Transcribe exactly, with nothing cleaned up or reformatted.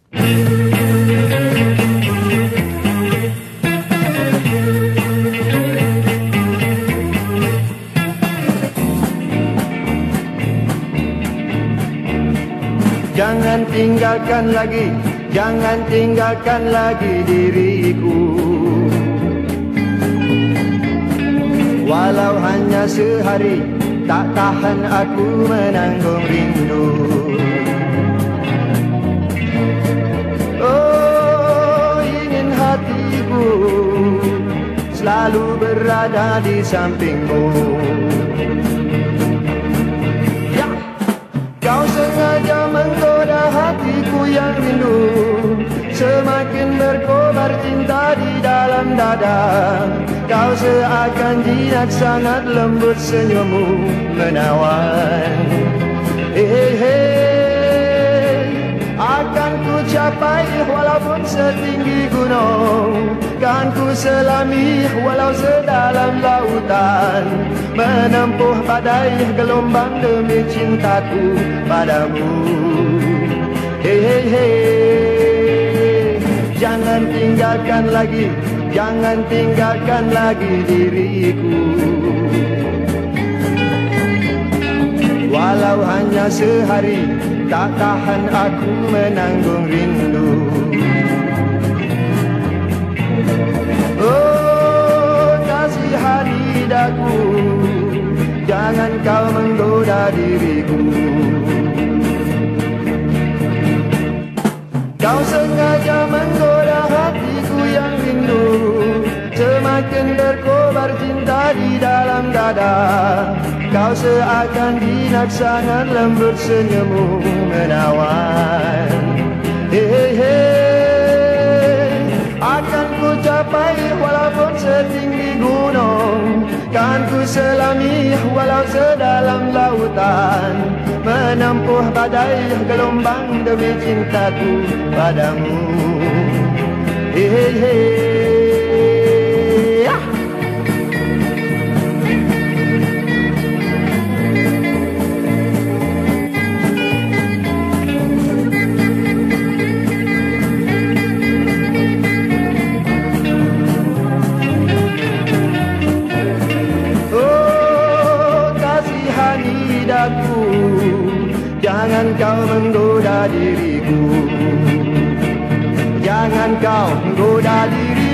Jangan tinggalkan lagi, jangan tinggalkan lagi diriku. Walau hanya sehari, tak tahan aku menanggung rindu. Oh, ingin hatiku selalu berada di sampingmu. Ya, kau sengaja menggoda hatiku yang rindu, semakin berkobar cinta di dalam dada. Kau seakan jinak, sangat lembut senyummu menawan. Hei, hei, akan ku capai walaupun setinggi gunung, kan ku selami walau sedalam lautan, menempuh badai gelombang demi cintaku padamu. Hei, hei, hei, jangan tinggalkan lagi, jangan tinggalkan lagi diriku. Walau hanya sehari, tak tahan aku menanggung rindu. Oh, kasihani daku, jangan kau menggoda diriku. Kau sengaja menggoda hatiku yang rindu, semakin berkobar cinta di dalam dada. Kau seakan jinak, sangat lembut senyummu menawan. Hei, hei, akan ku capai walaupun setinggi gunung, kan ku selami walau sedalam lautan, menempuh badai gelombang demi cintaku padamu. Hei, hei, hei. Jangan kau menggoda diriku, jangan kau menggoda diriku.